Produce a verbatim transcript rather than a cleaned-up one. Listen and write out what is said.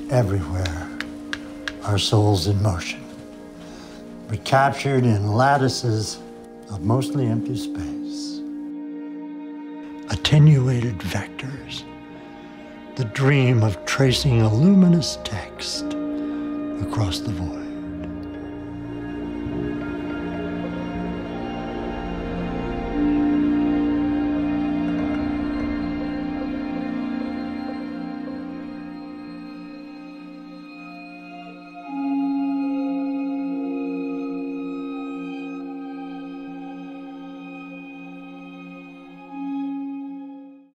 Everywhere are souls in motion, recaptured in lattices of mostly empty space. Attenuated vectors, the dream of tracing a luminous text across the void.